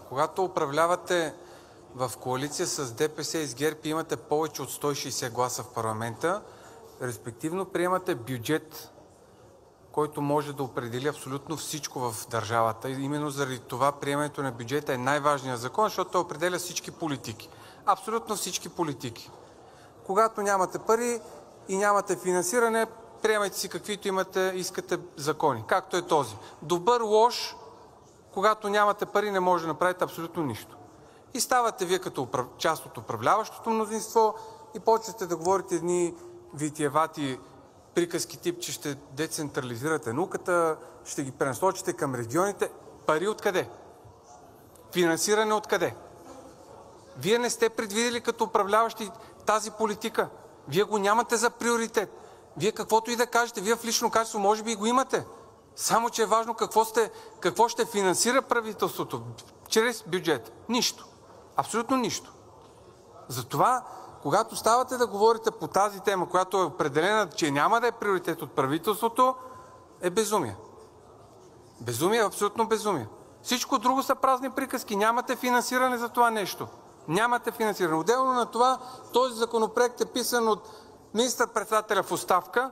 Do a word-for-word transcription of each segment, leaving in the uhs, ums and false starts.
когато управлявате в коалиция с ДПС и с ГЕРБ и имате повече от сто и шейсет гласа в парламента, респективно приемате бюджет, който може да определи абсолютно всичко в държавата. И именно заради това приемането на бюджета е най-важният закон, защото той определя всички политики. Абсолютно всички политики. Когато нямате пари и нямате финансиране, приемайте си каквито имате, искате закони, както е този. Добър, лош, когато нямате пари, не може да направите абсолютно нищо. И ставате вие като част от управляващото мнозинство и почвате да говорите едни витиевати приказки тип, че ще децентрализирате науката, ще ги пренасочите към регионите. Пари откъде? Финансиране откъде? Вие не сте предвидели като управляващи тази политика. Вие го нямате за приоритет. Вие каквото и да кажете, вие в лично качество може би и го имате. Само че е важно какво, сте, какво ще финансира правителството чрез бюджет. Нищо. Абсолютно нищо. Затова, когато ставате да говорите по тази тема, която е определена, че няма да е приоритет от правителството, е безумие. Безумие, абсолютно безумие. Всичко друго са празни приказки. Нямате финансиране за това нещо. Нямате финансиране. Отделно на това, този законопроект е писан от министър-председателя в оставка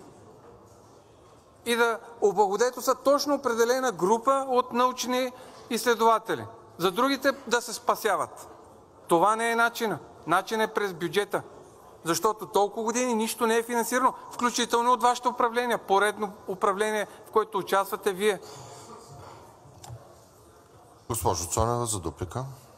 и да облагодетелства точно определена група от научни изследователи. За другите да се спасяват. Това не е начина. Начинът е през бюджета. Защото толкова години нищо не е финансирано, включително от вашето управление. Поредно управление, в което участвате вие. Госпожо Цонева, за дуплика.